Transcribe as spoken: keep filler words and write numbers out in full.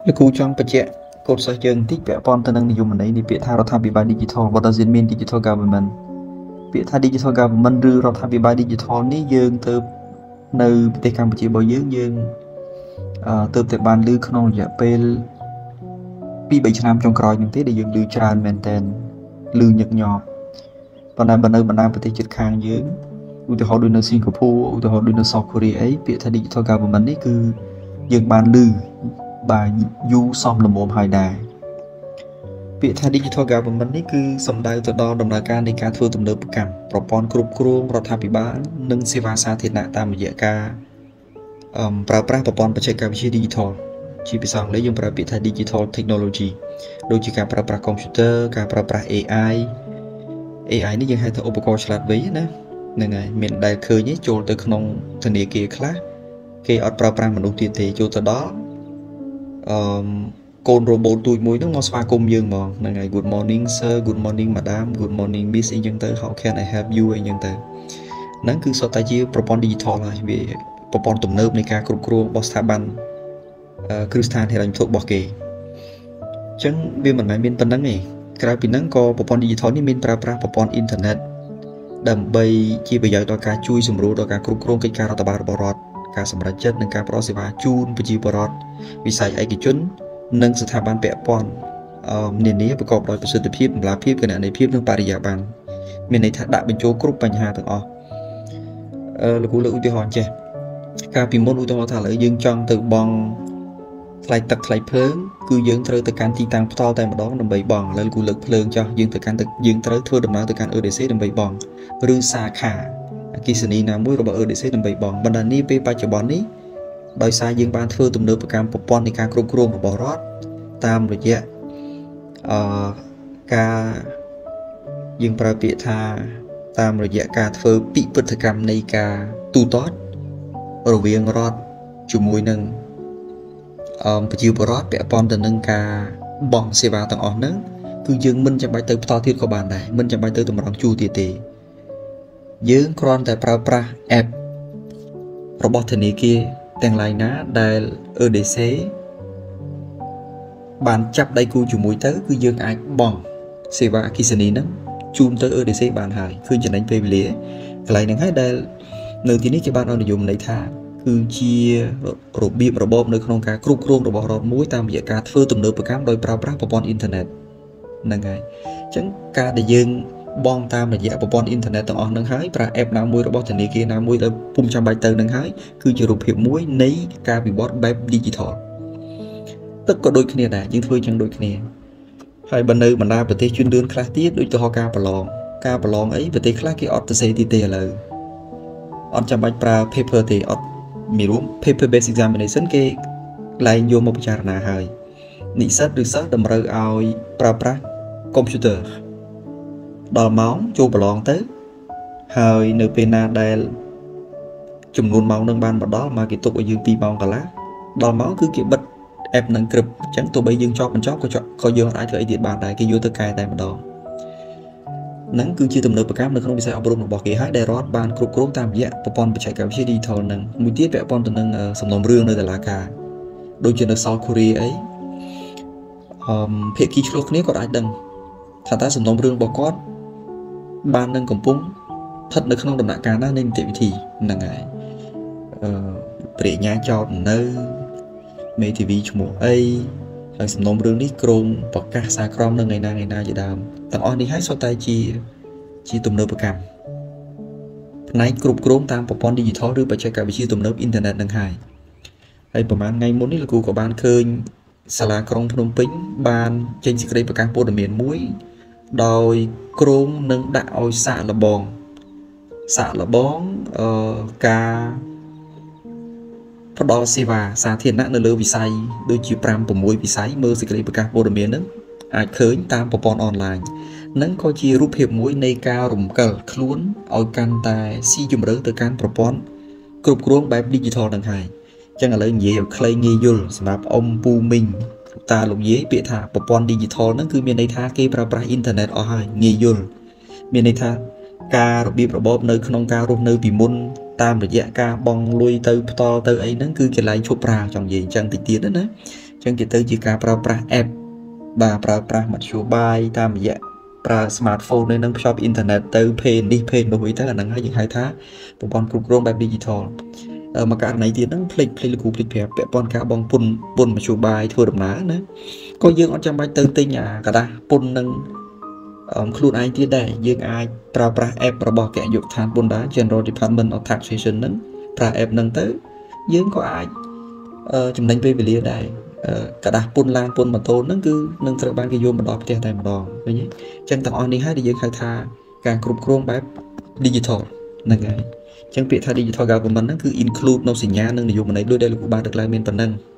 លោកគ្រូចង់បញ្ជាក់កូនសិស្សយើងបន្តិចពាក់ព័ន្ធទៅនឹងនិយមន័យនៃពាក្យថារដ្ឋាភិបាល Digital What does it mean Digital Government ពាក្យថា Digital Government ឬរដ្ឋាភិបាល Digital នេះយើងទៅនៅប្រទេសកម្ពុជារបស់យើងយើងអឺទៅតែបានឮក្នុងរយៈពេលពីរបីឆ្នាំចុងក្រោយនេះទេដែលយើងឮច្រើនមែនទែនឮញឹកញាប់ប៉ុន្តែបើនៅបណ្ដាប្រទេសជិតខាងយើងឧទាហរណ៍ដូចនៅសិង្ហបុរីឧទាហរណ៍ដូចនៅ South Korea អីពាក្យថា Digital Government នេះគឺយើងបានឮបាទយូរសមល្មមហើយដែរពាក្យថា Digital Government នេះគឺសំដៅទៅដល់ដំណើរការនៃការធ្វើទំនើបកម្មប្រព័ន្ធគ្រប់គ្រងរដ្ឋាភិបាលនិងសេវាសាធារណៈតាមរយៈការអឺប្រើប្រាស់ប្រព័ន្ធបច្ចេកវិទ្យា Digital ជាភាសាអង់គ្លេសយើងប្រើពាក្យថា Digital Technology ដូចជាការប្រើប្រាស់កុំព្យូទ័រការប្រើប្រាស់ เอ ไอ เอ ไอ នេះយើងហៅថាឧបករណ៍ឆ្លាតវៃណាហ្នឹងហើយមានដែលឃើញចូលទៅក្នុងធនាគារខ្លះគេអត់ប្រើប្រាស់មនុស្សទៀតទេចូលទៅដល់អឺកូន robot ទូចមួយហ្នឹងមកស្វាគមន៍យើងហ្មងហ្នឹងហើយ Good morning sir Good morning madam Good morning miss អីចឹងទៅ How can I help you អីចឹងទៅហ្នឹងគឺសុទ្ធតែជាប្រព័ន្ធ digital ហើយវាប្រព័ន្ធទំនើបនៃការគ្រប់គ្រងរបស់ស្ថាប័នគ្រឹះស្ថានហិរញ្ញវត្ថុរបស់គេអញ្ចឹងវាមិនមែនមានប៉ុណ្្នឹងទេក្រៅពីហ្នឹងក៏ប្រព័ន្ធ digital នេះមានប្រើប្រាស់ប្រព័ន្ធអ៊ីនធឺណិតដើម្បីជាប្រយោជន៍ដល់ការជួយសម្រួលដល់ការគ្រប់គ្រងកិច្ចការរដ្ឋបាលរបស់រដ្ឋការសម្រេចចិត្តនិងការផ្តល់សេវាជូនប្រជាពលរដ្ឋវិស័យឯកជននិងស្ថាប័នពាក់ព័ន្ធនានាប្រកបដោយប្រសិទ្ធភាពតម្លាភាពគណនេយ្យភាពនិងបរិយាបន្នមានន័យថាដាក់បញ្ចូលគ្រប់បញ្ហាទាំងអស់អឺលោកគ្រូលើកឧទាហរណ៍ចេះកាលពីមុនឧទាហរណ៍ថាឥឡូវយើងចង់ទៅបង់ថ្លៃទឹកថ្លៃភ្លើងគឺយើងត្រូវទៅកាន់ទីតាំងផ្ទាល់តែម្ដងដើម្បីបង់ឥឡូវលោកគ្រូលើកភ្លើងចោះយើងទៅកាន់យើងត្រូវធ្វើដំណើរទៅកាន់ អឺ ដេ ស៊ី ដើម្បីបង់ឬសាខាអគ្គិសនីណាមួយរបស់ អឺ ដេ ស៊ី ដើម្បីបង់បណ្ដានេះពេលបច្ចុប្បន្ននេះដោយសារយើងបានធ្វើទំនើបកម្មប្រព័ន្ធនៃការគ្រប់គ្រងរបស់រដ្ឋតាមរយៈអឺការយើងប្រើពាក្យថាតាមរយៈការធ្វើពិពិធកម្មនៃការទូទាត់រវាងរដ្ឋជាមួយនឹងអឺប្រជាពលរដ្ឋពាក់ព័ន្ធទៅនឹងការបង់សេវាទាំងអស់ហ្នឹងគឺយើងមិនចាំបាច់ទៅផ្ទាល់ទៀតក៏បានដែរមិនចាំបាច់ទៅតម្រង់ជួរទៀតទេយើងគ្រាន់តែប្រើប្រាស់ app របស់ធនាគារទាំងឡាយណាដែល អឺ ដេ ស៊ី បានចាប់ដៃគូជាមួយទៅគឺយើងអាចបង់សេវាអគ្គិសនីហ្នឹងជូនទៅ អឺ ដេ ស៊ី បានហើយគឺចំណេញពេលវេលាកន្លែងហ្នឹងហើយដែលនៅទីនេះគេបានអនុនិយមន័យថាគឺជារបៀបរបបនៅក្នុងការគ្រប់គ្រងរបស់រដ្ឋមួយតាមរយៈការធ្វើទំនើបកម្មដោយប្រើប្រាស់ប្រព័ន្ធអ៊ីនធឺណិតហ្នឹងហើយអញ្ចឹងការដែលយើងបង់តាមរយៈប្រព័ន្ធអ៊ីនធឺណិតទាំងអស់ហ្នឹងហើយប្រើ app ណាមួយរបស់ធនាគារណាមួយដែលពុំចាំបាច់ទៅហ្នឹងហើយគឺជារូបភាពមួយនៃការវិវត្តបែប digital ទឹកក៏ដូចគ្នាដែរយើងធ្វើចឹងដូចគ្នាហើយបើនៅបណ្ដាប្រទេសជឿនលឿនខ្លះទៀតដូចទៅហៅការប្រឡងការប្រឡងអីប្រទេសខ្លះគេអត់ទៅសេទៀតទេឥឡូវអត់ចាំបាច់ប្រើ paper ទេអត់មានរួម paper based examination គេលែងយកមកពិចារណាហើយនិស្សិតឬសិស្សតម្រូវឲ្យប្រើប្រាស់កុំព្យូទ័រដល់ម៉ោងចូលប្រឡងទៅហើយនៅពេលណាដែលចំនួនម៉ោងនឹងបានមកដល់មកគេទុកឲ្យយើងពីរម៉ោងកន្លះដល់ម៉ោងគឺគេបិទ app នឹងក្រឹបអញ្ចឹងទោះបីយើងជាប់មិនជាប់ក៏ក៏យើងអាចធ្វើអីទៀតបានដែរគេយកទៅកែតែម្ដងហ្នឹងគឺជាទំនើបកម្មនៅក្នុងវិស័យអប់រំរបស់គេហើយដែលរដ្ឋបានគ្រប់គ្រងតាមរយៈប្រព័ន្ធបច្ចេកវិទ្យា digital ហ្នឹងមួយទៀតពាក់ព័ន្ធទៅនឹងសំណុំរឿងនៅតុលាការដូចជានៅ South Korea អីអឺភាគីឆ្លោះគ្នាគាត់អាចដឹងថាតើសំណុំរឿងរបស់គាត់បាននឹងកំពុងស្ថិតនៅក្នុងដំណាក់កាលណានៃនីតិវិធីហ្នឹងហើយអឺព្រះញ្ញាចោតនៅមេធាវីឈ្មោះអីហើយសំណុំរឿងនេះក្រុងប្រកាសសារក្រមនៅថ្ងៃណាថ្ងៃណាជាដើមទាំងអស់នេះហើយសុទ្ធតែជាជាទំនើបកម្មផ្នែកគ្រប់គ្រងតាមប្រព័ន្ធ digital ឬបច្ចេកវិទ្យាទំនើបអ៊ីនធឺណិតនឹងហើយហើយប្រហែលថ្ងៃមុននេះលោកគ្រូក៏បានឃើញសាលាក្រុងភ្នំពេញបានចេញសេចក្តីប្រកាសព័ត៌មានមួយដោយក្រុងនឹងដាក់ឲ្យសាកល្បងសាកល្បងអឺការផ្ដល់សេវាសាធារណៈនៅលើវិស័យដូចជាប្រាំប្រាំមួយវិស័យមើលសេចក្តីប្រកាសព័ត៌មានហ្នឹងអាចឃើញតាមប្រព័ន្ធអនឡាញហ្នឹងក៏ជារូបភាពមួយនៃការរំកិលខ្លួនឲ្យកាន់តែស៊ីជម្រៅទៅកាន់ប្រព័ន្ធគ្រប់គ្រងបែប digital ហ្នឹងហើយអញ្ចឹងឥឡូវនិយាយឲ្យខ្លីងាយយល់សម្រាប់អ៊ំពូមីងតាលោកយាយពាក្យថាប្រព័ន្ធ digital ហ្នឹងគឺមានន័យថាគេប្រើប្រាស់អ៊ីនធឺណិតអស់ហើយងាយយល់មានន័យថាការរបៀបរបបនៅក្នុងការរស់នៅពីមុនតាមរយៈការបង់លុយទៅផ្ទាល់ទៅអីហ្នឹងគឺកន្លែងឈប់ប្រើចង់និយាយអញ្ចឹងតិចទៀតណាអញ្ចឹងចឹងគេទៅជាការប្រើប្រាស់ app បាទប្រើប្រាស់មធ្យោបាយតាមរយៈប្រើ smartphone នេះនឹងភ្ជាប់អ៊ីនធឺណិតទៅ page នេះ page នោះទៅអាហ្នឹងហើយយើងហៅថាប្រព័ន្ធគ្រប់គ្រងបែប digital មកករណីទៀតហ្នឹងភ្លេចភ្លេចលោកគ្រូភ្លេចប្រាប់ពាក់ព័ន្ធការបងពុនពុនមធ្យោបាយធ្វើដំណើរណាក៏យើងអត់ចាំបាច់ទៅទិញអាกระดาษពុននឹងខ្លួនឯងទៀតដែរយើងអាចប្រើប្រាស់ app របស់គណៈយុដ្ឋានពុនដែរ General Department of Taxation ហ្នឹងប្រើ app ហ្នឹងទៅយើងក៏អាចចំណេញពេលវេលាដែរกระดาษពុនឡានពុនម៉ូតូហ្នឹងគឺនឹងត្រូវបានគេយកមកដល់ផ្ទះតែម្ដងឃើញទេអញ្ចឹងទាំងអស់នេះហើយដែលយើងហៅថាការគ្រប់គ្រងបែប digital ហ្នឹងហើយអញ្ចឹងពាក្យថា digital government ហ្នឹងគឺ include នៅសញ្ញានិងនយោបាយដូចដែលលោកគ្រូបានលើកឡើងមានប៉ុណ្ណឹង